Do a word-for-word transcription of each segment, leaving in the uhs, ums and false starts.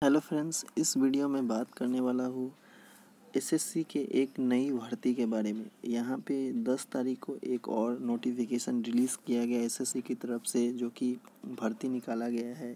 Hello friends, इस video में बात करने वाला हूँ एसएससी के एक नई भर्ती के बारे में। यहाँ पे दस तारीख को एक और नोटिफिकेशन रिलीज़ किया गया एसएससी की तरफ से, जो कि भर्ती निकाला गया है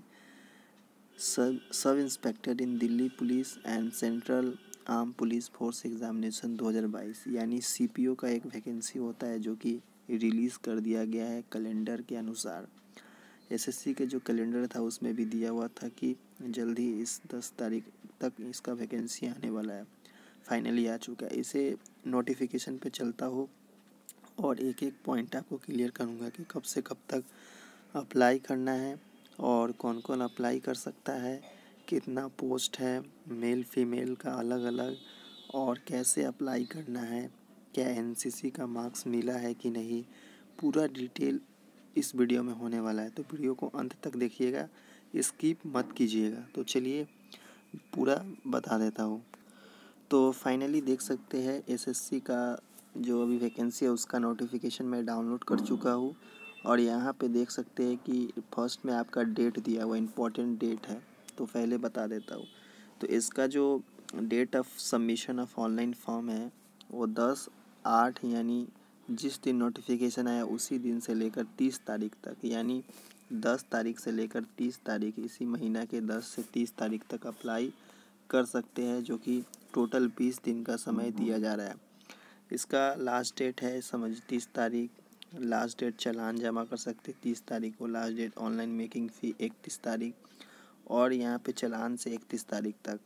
सब sub inspector in Delhi police and central arm police force examination दो हज़ार बाईस, यानी सीपीओ का एक वैकेंसी होता है जो कि रिलीज़ कर दिया गया है कैलेंडर के अनुसार। एसएससी के जो कैलेंडर था उसमें भी दिया हुआ था कि जल्द ही इस दस तारीख तक इसका वैकेंसी आने वाला है। फाइनली आ चुका है। इसे नोटिफिकेशन पे चलता हो और एक एक पॉइंट आपको क्लियर करूँगा कि कब से कब तक अप्लाई करना है और कौन कौन अप्लाई कर सकता है, कितना पोस्ट है, मेल फीमेल का अलग अलग, और कैसे अप्लाई करना है, क्या एनसीसी का मार्क्स मिला है कि नहीं, पूरा डिटेल इस वीडियो में होने वाला है। तो वीडियो को अंत तक देखिएगा, स्किप मत कीजिएगा। तो चलिए पूरा बता देता हूँ। तो फाइनली देख सकते हैं एसएससी का जो अभी वैकेंसी है उसका नोटिफिकेशन मैं डाउनलोड कर चुका हूँ, और यहाँ पे देख सकते हैं कि फर्स्ट में आपका डेट दिया हुआ इम्पोर्टेंट डेट है। तो पहले बता देता हूँ। तो इसका जो date of submission of online form है वो दस आठ, यानी जिस दिन नोटिफिकेशन आया उसी दिन से लेकर तीस तारीख तक, यानी दस तारीख से लेकर तीस तारीख, इसी महीना के दस से तीस तारीख तक अप्लाई कर सकते हैं, जो कि टोटल बीस दिन का समय दिया जा रहा है। इसका लास्ट डेट है समझ तीस तारीख, लास्ट डेट चालान जमा कर सकते तीस तारीख को, last date online making fee इकतीस तारीख, और यहाँ पे चालान से इकतीस तारीख तक,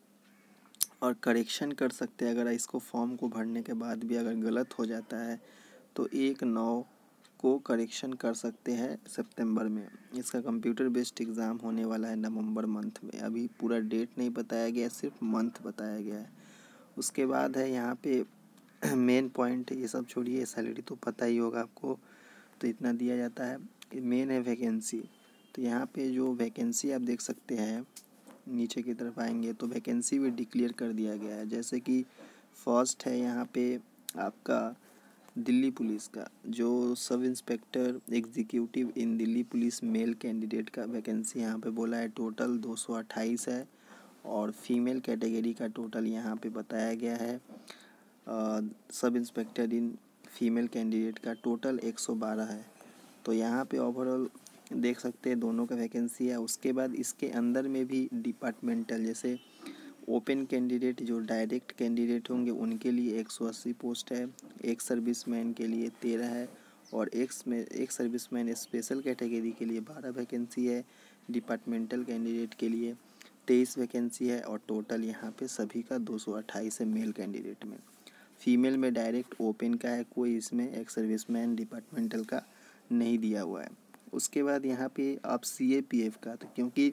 और करेक्शन कर सकते हैं अगर इसको फॉर्म को भरने के बाद भी अगर गलत हो जाता है तो एक नौ को करेक्शन कर सकते हैं सितंबर में। इसका कंप्यूटर बेस्ड एग्ज़ाम होने वाला है नवंबर मंथ में। अभी पूरा डेट नहीं बताया गया, सिर्फ मंथ बताया गया है। उसके बाद है यहाँ पे मेन पॉइंट, ये सब छोड़िए, सैलरी तो पता ही होगा आपको, तो इतना दिया जाता है। मेन है वैकेंसी। तो यहाँ पे जो वैकेंसी आप देख सकते हैं, नीचे की तरफ आएंगे तो वैकेंसी भी डिक्लेयर कर दिया गया है। जैसे कि फर्स्ट है यहाँ पे आपका दिल्ली पुलिस का जो sub inspector executive in Delhi police male candidate का वैकेंसी यहाँ पे बोला है टोटल दो सौ अट्ठाईस है, और फीमेल कैटेगरी का टोटल यहाँ पे बताया गया है आ, sub inspector in female candidate का टोटल एक सौ बारह है। तो यहाँ पे ओवरऑल देख सकते हैं दोनों का वैकेंसी है। उसके बाद इसके अंदर में भी डिपार्टमेंटल, जैसे ओपन कैंडिडेट जो डायरेक्ट कैंडिडेट होंगे उनके लिए एक सौ अस्सी पोस्ट है, एक सर्विसमैन के लिए तेरह है, और एक में एक सर्विसमैन स्पेशल कैटेगरी के लिए बारह वैकेंसी है, डिपार्टमेंटल कैंडिडेट के लिए तेईस वैकेंसी है, और टोटल यहाँ पे सभी का दो सौ अट्ठाईस है मेल कैंडिडेट में। फीमेल में डायरेक्ट ओपन का है, कोई इसमें एक सर्विसमैन डिपार्टमेंटल का नहीं दिया हुआ है। उसके बाद यहाँ पे आप सी ए पी एफ का, तो क्योंकि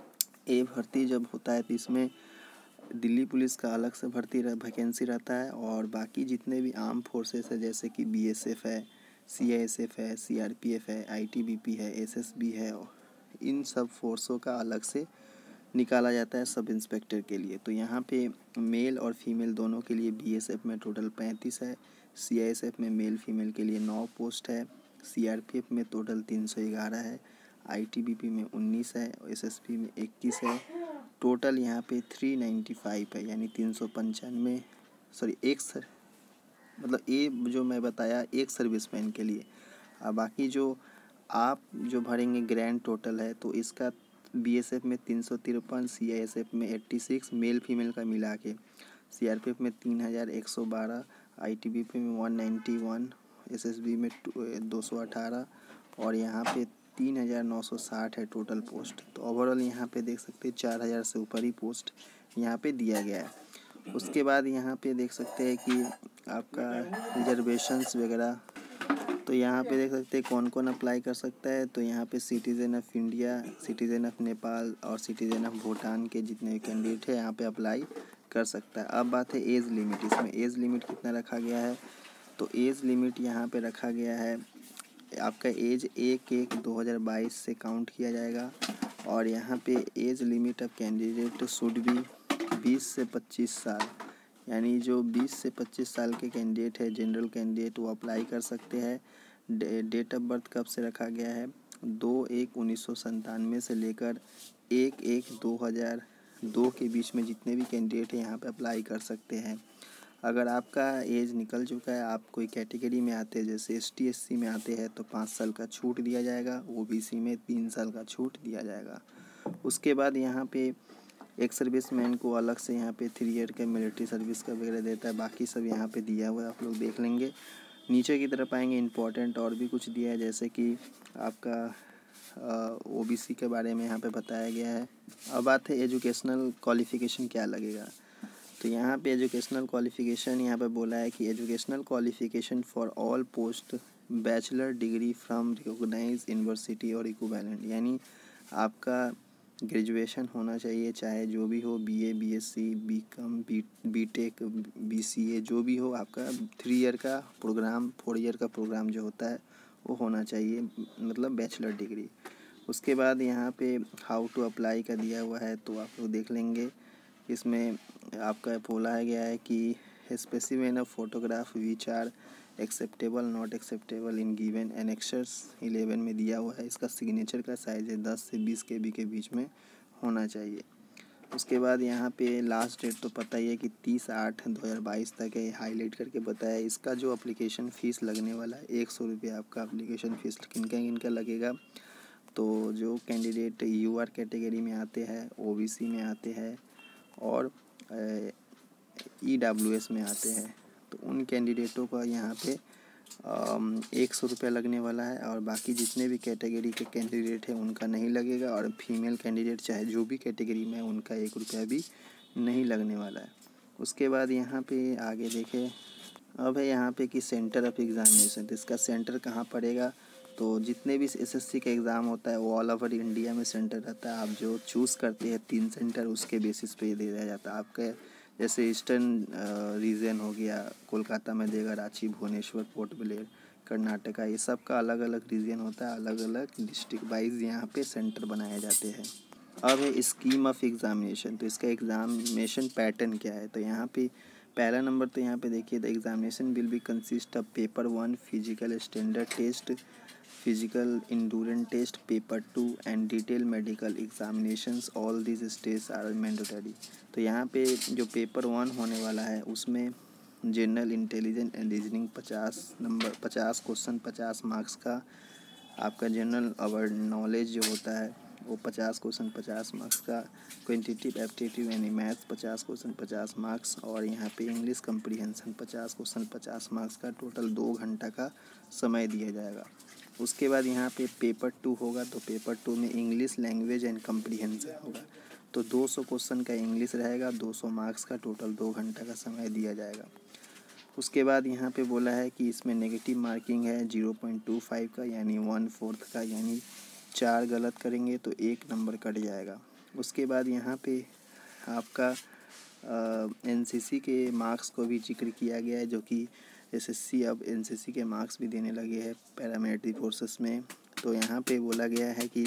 ए भर्ती जब होता है तो इसमें दिल्ली पुलिस का अलग से भर्ती रह, वैकेंसी रहता है, और बाकी जितने भी आर्म फोर्सेस है जैसे कि बी एस एफ है, सी आई एस एफ है, सी आर पी एफ है, आई टी बी पी है, एस एस बी है, इन सब फोर्सों का अलग से निकाला जाता है सब इंस्पेक्टर के लिए। तो यहाँ पे मेल और फीमेल दोनों के लिए बी एस एफ में टोटल पैंतीस है, सी आई एस एफ में मेल फीमेल के लिए नौ पोस्ट है, सी आर पी एफ में टोटल तीन सौ ग्यारह है, आई टी बी पी में उन्नीस है, एस एस पी में इक्कीस है। टोटल यहाँ पे तीन सौ पचानवे है, यानी तीन सौ पंचानवे, सॉरी एक सर मतलब ए जो मैं बताया एक सर्विसमैन के लिए। और बाकी जो आप जो भरेंगे ग्रैंड टोटल है, तो इसका बी एस एफ में तीन सौ तिरपन, सी आई एस एफ में छियासी, मेल फीमेल का मिला के, सी आर पी एफ में तीन हज़ार एक सौ बारह, आई टी बी पी में एक सौ इक्यानवे, एस एस बी में दो सौ अठारह, और यहाँ पे तीन हज़ार नौ सौ साठ है टोटल पोस्ट। तो ओवरऑल यहाँ पे देख सकते हैं चार हज़ार से ऊपर ही पोस्ट यहाँ पे दिया गया है। उसके बाद यहाँ पे देख सकते हैं कि आपका रिजर्वेशंस वगैरह, तो यहाँ पे देख सकते हैं कौन कौन अप्लाई कर सकता है। तो यहाँ पे citizen of India, citizen of Nepal और सिटीज़न ऑफ भूटान के जितने भी कैंडिडेट है यहाँ पे अप्लाई कर सकता है। अब बात है एज लिमिट। इसमें एज लिमिट कितना रखा गया है, तो एज लिमिट यहाँ पे रखा गया है आपका एज एक एक दो हज़ार बाईस से काउंट किया जाएगा, और यहाँ पे age limit of candidate should be बीस से पच्चीस साल, यानी जो बीस से पच्चीस साल के कैंडिडेट है जनरल कैंडिडेट वो अप्लाई कर सकते हैं। डेट ऑफ बर्थ कब से रखा गया है, दो एक उन्नीस सौ संतानवे से लेकर एक एक दो हज़ार दो के बीच में जितने भी कैंडिडेट हैं यहाँ पे अप्लाई कर सकते हैं। अगर आपका एज निकल चुका है, आप कोई कैटेगरी में आते हैं, जैसे एस टी एस सी में आते हैं, तो पाँच साल का छूट दिया जाएगा। ओ बी सी में तीन साल का छूट दिया जाएगा। उसके बाद यहाँ पे एक सर्विसमैन को अलग से यहाँ पे थ्री ईयर का मिलिट्री सर्विस का वगैरह देता है। बाकी सब यहाँ पे दिया हुआ है, आप लोग देख लेंगे। नीचे की तरफ आएंगे, इम्पोर्टेंट और भी कुछ दिया है, जैसे कि आपका ओ बी सी के बारे में यहाँ पे बताया गया है। अब बात है एजुकेशनल क्वालिफ़िकेशन क्या लगेगा। तो यहाँ पे एजुकेशनल क्वालिफ़िकेशन यहाँ पे बोला है कि educational qualification for all post bachelor degree from recognise university और इक्विवेलेंट, यानी आपका ग्रेजुएशन होना चाहिए, चाहे जो भी हो, BA, BSc, BCom, B BTech, BCA, जो भी हो, आपका थ्री ईयर का प्रोग्राम, फोर ईयर का प्रोग्राम जो होता है वो होना चाहिए, मतलब बैचलर डिग्री। उसके बाद यहाँ पे हाउ टू अप्लाई का दिया हुआ है, तो आप लोग देख लेंगे। इसमें आपका बोला गया है कि specimen of photograph which are acceptable not acceptable in given annexures eleven में दिया हुआ है। इसका सिग्नेचर का साइज़ है दस से बीस के बी के बीच में होना चाहिए। उसके बाद यहाँ पे लास्ट डेट तो पता ही है कि तीस आठ दो हज़ार बाईस तक है, हाईलाइट करके बताया। इसका जो एप्लीकेशन फ़ीस लगने वाला है एक सौ रुपये आपका एप्लीकेशन फ़ीस किनका किनका लगेगा। तो जो कैंडिडेट यू आर कैटेगरी में आते हैं, ओ बी सी में आते हैं और ई डब्ल्यू एस में आते हैं, तो उन कैंडिडेटों का यहाँ पे एक सौ रुपया लगने वाला है। और बाकी जितने भी कैटेगरी के कैंडिडेट हैं उनका नहीं लगेगा, और फीमेल कैंडिडेट चाहे जो भी कैटेगरी में है उनका एक रुपया भी नहीं लगने वाला है। उसके बाद यहाँ पे आगे देखें, अब है यहाँ पे कि सेंटर ऑफ एग्ज़ामिनेशन, तो इसका सेंटर कहाँ पड़ेगा। तो जितने भी एसएससी का एग्ज़ाम होता है वो ऑल ओवर इंडिया में सेंटर रहता है। आप जो चूज़ करते हैं तीन सेंटर, उसके बेसिस पे दे दिया जाता है। आपके जैसे ईस्टर्न रीजन हो गया, कोलकाता में देगा, रांची, भुवनेश्वर, पोर्ट ब्लेयर, कर्नाटका, ये सब का अलग अलग रीजन होता है, अलग अलग डिस्ट्रिक्ट वाइज यहाँ पे सेंटर बनाए जाते हैं। अब है स्कीम ऑफ एग्ज़ामिनेशन, तो इसका एग्ज़ामिनेशन पैटर्न क्या है। तो यहाँ पे पहला नंबर तो यहाँ पे देखिए, the examination will be consist of paper one physical standard test, physical endurance test, paper two and detail medical examinations, all this stage are mandatory. तो यहाँ पे जो पेपर वन होने वाला है उसमें जनरल इंटेलिजेंस एंड रीजनिंग पचास number पचास क्वेश्चन पचास मार्क्स का, आपका जनरल अवर नॉलेज जो होता है वो पचास क्वेश्चन पचास मार्क्स का, क्वांटिटेटिव एप्टीट्यूड यानी मैथ्स पचास क्वेश्चन पचास मार्क्स, और यहाँ पे इंग्लिश कम्प्रीहेंशन पचास क्वेश्चन पचास मार्क्स का, टोटल दो घंटा का समय दिया जाएगा। उसके बाद यहाँ पे पेपर टू होगा, तो पेपर टू में इंग्लिश लैंग्वेज एंड कम्प्रीहेंशन होगा। तो दो सौ क्वेश्चन का इंग्लिश रहेगा, दो सौ मार्क्स का, टोटल दो घंटा का समय दिया जाएगा। उसके बाद यहाँ पे बोला है कि इसमें नेगेटिव मार्किंग है ज़ीरो पॉइंट टू फाइव का, यानी वन फोर्थ का, यानी चार गलत करेंगे तो एक नंबर कट जाएगा। उसके बाद यहाँ पे आपका एनसीसी के मार्क्स को भी जिक्र किया गया है, जो कि एसएससी अब एनसीसी के मार्क्स भी देने लगे हैं पैरामिलिट्री फोर्सेस में। तो यहाँ पे बोला गया है कि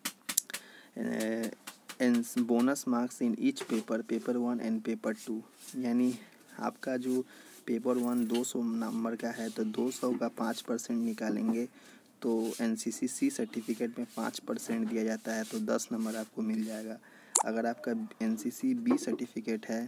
bonus marks in each paper, paper one and paper two, यानी आपका जो पेपर वन दो सौ नंबर का है तो दो सौ का पाँच परसेंट निकालेंगे तो एनसीसी सी सर्टिफिकेट में पाँच परसेंट दिया जाता है, तो दस नंबर आपको मिल जाएगा। अगर आपका एनसीसी बी सर्टिफिकेट है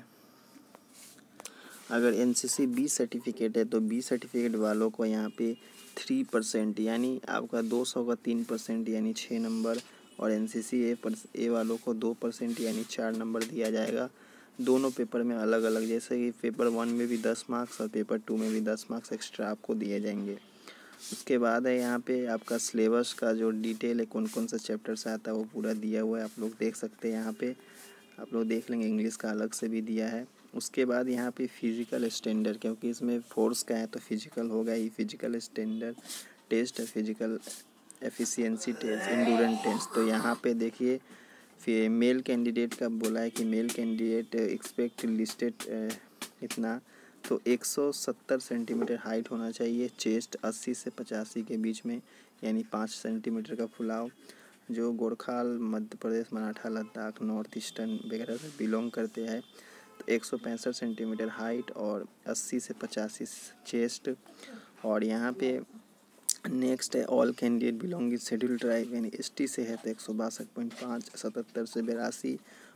अगर एनसीसी बी सर्टिफिकेट है तो बी सर्टिफिकेट वालों को यहाँ पे थ्री परसेंट, यानी आपका दो सौ का तीन परसेंट यानी छः नंबर, और एनसीसी ए पर ए वालों को दो परसेंट यानी चार नंबर दिया जाएगा। दोनों पेपर में अलग अलग, जैसे कि पेपर वन में भी दस मार्क्स और पेपर टू में भी दस मार्क्स एक्स्ट्रा आपको दिए जाएंगे। उसके बाद है यहाँ पे आपका सिलेबस का जो डिटेल है, कौन कौन सा चैप्टर से आता है वो पूरा दिया हुआ है, आप लोग देख सकते हैं। यहाँ पे आप लोग देख लेंगे, इंग्लिश का अलग से भी दिया है। उसके बाद यहाँ पे फिजिकल स्टैंडर्ड, क्योंकि इसमें फोर्स का है तो फिजिकल होगा ही, फिजिकल स्टैंडर्ड टेस्ट है, physical efficiency test, endurance test. तो यहाँ पे देखिए फिर मेल कैंडिडेट का बोला है कि मेल कैंडिडेट एक्सपेक्ट लिस्टेड इतना, तो एक सौ सत्तर सेंटीमीटर हाइट होना चाहिए, चेस्ट अस्सी से पचासी के बीच में, यानी पाँच सेंटीमीटर का फुलाव। जो गोरखाल, मध्य प्रदेश, मराठा, लद्दाख, नॉर्थ ईस्टर्न वगैरह से बिलोंग करते हैं तो एक सौ पैंसठ सेंटीमीटर हाइट और अस्सी से पचासी चेस्ट। और यहाँ पे नेक्स्ट है all candidate belonging schedule tribe, यानी एसटी से है तो एक सौ बासठ पॉइंट पाँच, सतहत्तर से बेरासी,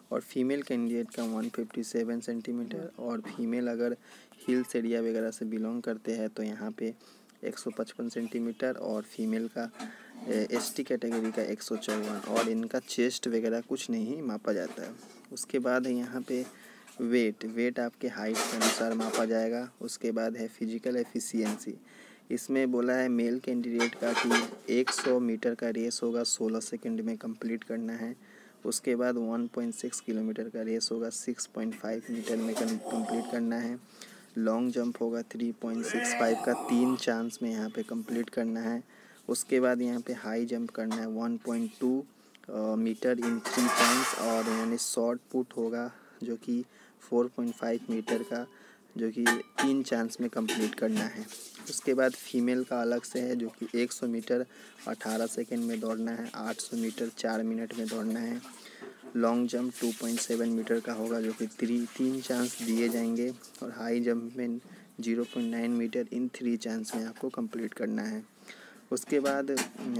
और फीमेल कैंडिडेट का वन फिफ्टी सेवन सेंटीमीटर, और फीमेल अगर हिल्स एरिया वगैरह से बिलोंग करते हैं तो यहाँ पे एक सौ पचपन सेंटीमीटर, और फीमेल का एस टी कैटेगरी का एक सौ चौवन, और इनका चेस्ट वगैरह कुछ नहीं मापा जाता है। उसके बाद है यहाँ पे वेट वेट आपके हाइट के अनुसार मापा जाएगा। उसके बाद है फिजिकल एफिशिएंसी, इसमें बोला है मेल कैंडिडेट का कि सौ मीटर का रेस होगा सोलह सेकंड में कंप्लीट करना है। उसके बाद वन पॉइंट सिक्स किलोमीटर का रेस होगा सिक्स पॉइंट फाइव मीटर में कंप्लीट करना है। लॉन्ग जंप होगा थ्री पॉइंट सिक्स फाइव का तीन चांस में यहाँ पे कंप्लीट करना है। उसके बाद यहाँ पे हाई जंप करना है one point two metre in three chance, और यानी शॉर्ट पुट होगा जो कि फोर पॉइंट फाइव मीटर का, जो कि तीन चांस में कंप्लीट करना है। उसके बाद फीमेल का अलग से है जो कि सौ मीटर अठारह सेकंड में दौड़ना है, आठ सौ मीटर चार मिनट में दौड़ना है। Long jump two point seven metre का होगा जो कि थ्री तीन चांस दिए जाएंगे, और हाई जंप में zero point nine metre in three chance में आपको कंप्लीट करना है। उसके बाद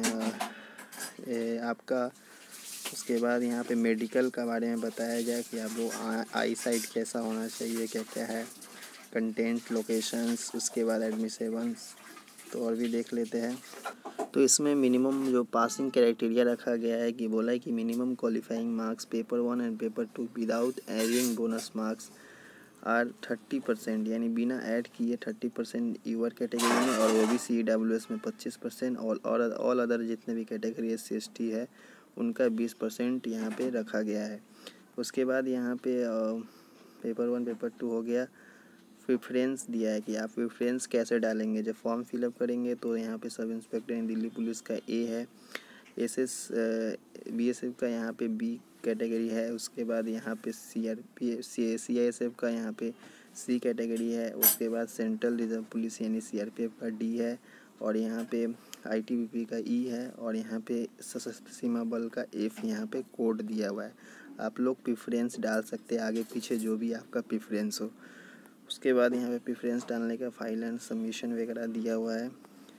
आपका उसके बाद यहाँ पे मेडिकल का बारे में बताया जाए कि आप लोग आई साइट कैसा होना चाहिए, क्या क्या है, कंटेंट, लोकेशंस, उसके बाद एडमिशन्स, तो और भी देख लेते हैं। तो इसमें मिनिमम जो पासिंग क्राइटेरिया रखा गया है कि बोला है कि minimum qualifying marks paper one and paper two without adding bonus marks are thirty percent, यानी बिना ऐड किए थर्टी परसेंट यूआर कैटेगरी में, और ओबीसी डब्ल्यू एस में पच्चीस परसेंट, और और ऑल अदर जितने भी category S C S T है उनका बीस परसेंट यहाँ पे रखा गया है। उसके बाद यहाँ पे पेपर वन पेपर टू हो गया। प्रेफरेंस दिया है कि आप प्रेफरेंस कैसे डालेंगे। जब फॉर्म फिलअप करेंगे तो यहाँ पे सब इंस्पेक्टर इन दिल्ली पुलिस का ए है, S S B S F का यहाँ पे बी कैटेगरी है। उसके बाद यहाँ पे C R P C C I S F का यहाँ पे सी कैटेगरी है। उसके बाद सेंट्रल रिजर्व पुलिस यानी सी आर पी एफ का डी है, और यहाँ पे आई टी बी पी का ई है, और यहाँ पे सशस्त्र सीमा बल का एफ यहाँ पे कोड दिया हुआ है। आप लोग प्रेफरेंस डाल सकते हैं आगे पीछे जो भी आपका प्रेफरेंस हो। उसके बाद यहाँ पे प्रेफरेंस डालने का फाइल एंड सबमिशन वगैरह दिया हुआ है।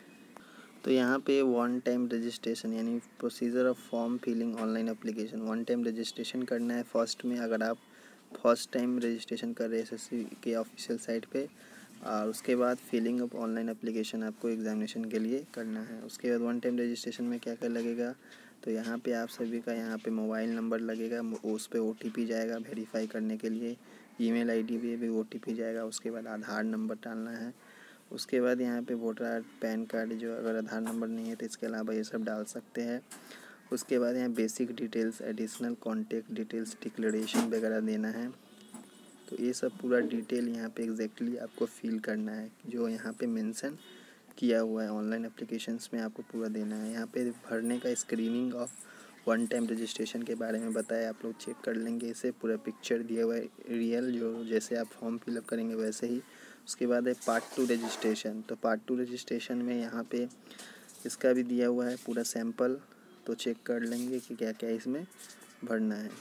तो यहाँ पे वन टाइम रजिस्ट्रेशन यानी procedure of form filling online application, one time registration करना है फर्स्ट में, अगर आप फर्स्ट टाइम रजिस्ट्रेशन कर रहे हैं एसएससी के ऑफिशियल साइट पे, और उसके बाद फिलिंग ऑफ ऑनलाइन एप्लीकेशन आपको एग्जामिनेशन के लिए करना है। उसके बाद वन टाइम रजिस्ट्रेशन में क्या क्या लगेगा, तो यहाँ पे आप सभी का यहाँ पे मोबाइल नंबर लगेगा, उस पर ओ टी पी जाएगा वेरीफाई करने के लिए, ईमेल आईडी पे भी ओ टी पी जाएगा। उसके बाद आधार नंबर डालना है। उसके बाद यहाँ पे वोटर कार्ड, पैन कार्ड, जो अगर आधार नंबर नहीं है तो इसके अलावा ये सब डाल सकते हैं। उसके बाद यहाँ basic details, additional contact details, declaration वगैरह देना है। तो ये सब पूरा डिटेल यहाँ पे एग्जैक्टली आपको फिल करना है जो यहाँ पे मेंशन किया हुआ है ऑनलाइन एप्लीकेशंस में, आपको पूरा देना है। यहाँ पे भरने का screening of one time registration के बारे में बताया, आप लोग चेक कर लेंगे। इसे पूरा पिक्चर दिया हुआ है रियल, जो जैसे आप फॉर्म फिलअप करेंगे वैसे ही। उसके बाद है पार्ट टू रजिस्ट्रेशन, तो पार्ट टू रजिस्ट्रेशन में यहाँ पे इसका भी दिया हुआ है पूरा सैंपल, तो चेक कर लेंगे कि क्या क्या इसमें भरना है।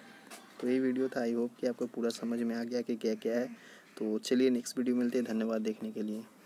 तो ये वीडियो था, आई होप कि आपको पूरा समझ में आ गया कि क्या क्या है। तो चलिए नेक्स्ट वीडियो मिलते हैं, धन्यवाद देखने के लिए।